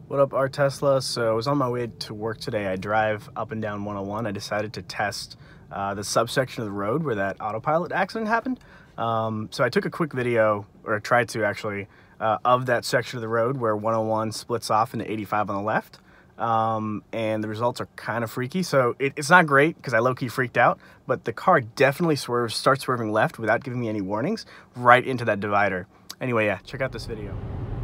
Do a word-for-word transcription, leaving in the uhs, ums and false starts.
What up, our Tesla? So I was on my way to work today. I drive up and down one oh one. I decided to test uh, the subsection of the road where that Autopilot accident happened. Um, so I took a quick video, or tried to actually, uh, of that section of the road where one oh one splits off into eighty-five on the left. Um, and the results are kind of freaky. So it, it's not great because I low-key freaked out, but the car definitely swerves, starts swerving left without giving me any warnings right into that divider. Anyway, yeah, check out this video.